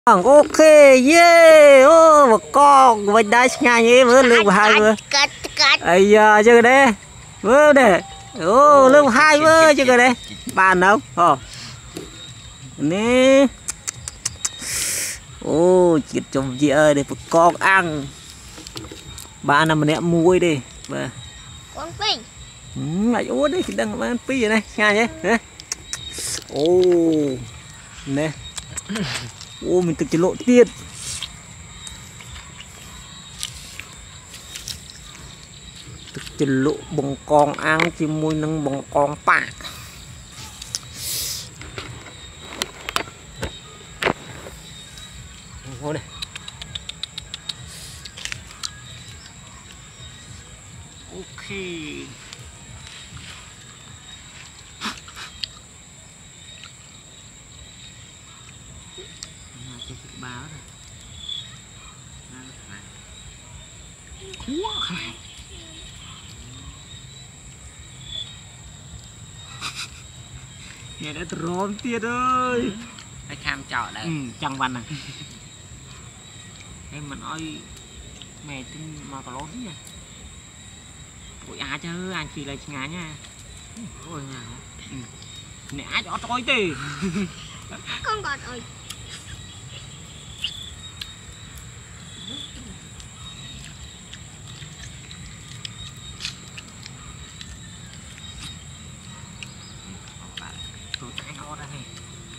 Ok, yeah, ô, một con mình đã ngay nhé, vừa lương hai vừa, ấy giờ chưa đây, vừa đây, ô, lương hai vừa chưa đây, bàn đâu, nè, ô, chuyện chồng chị ơi, để một con ăn, ba năm mình em muối đi, và, con phi, lại uống đấy, đang ăn phi rồi này, ngay nhé, nè, ô, nè. Ô mình tự chỉ lộ tiền tự chỉ lộ bông con ăn chỉ mùi nâng bông con bạc ngồi đây ok báo này quá khai nghe đã tròn tiền ơi cái kham trọ đấy chẳng văn này em mà nói mẹ tin mà có lối nha ôi à chứ anh chỉ là ngá nha ôi nhà nè ai cho tôi thì con còn ơi tôi tay nó ra này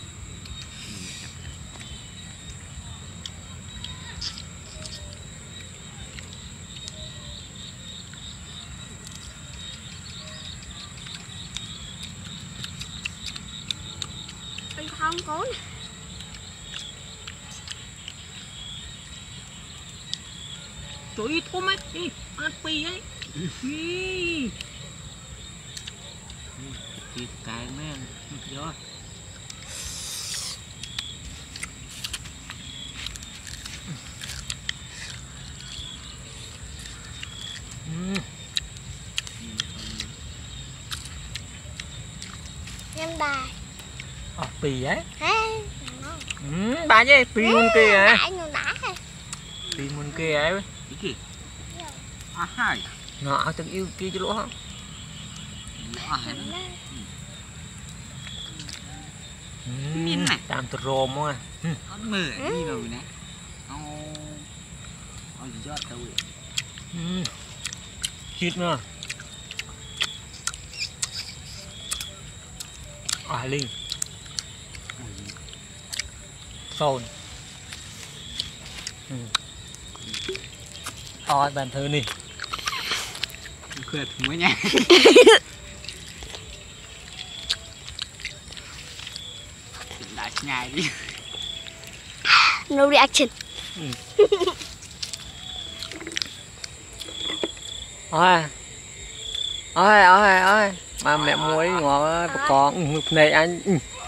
anh không có trời ơi thua mấy đi ăn pì ấy thịt cái men rồi em đài pì ấy ngon bà chứ pì luôn kia á đã pì luôn kia ấy cái gì à hai ngọ từng yêu kia cho lỗ không miên này làm từ rôm á con mờ đi rồi nè ông gì cho tôi chít nữa linh phồn bàn thơ này khuyệt mới nha đại nhai đi no reaction ôi mà mẹ muối ngọt con này anh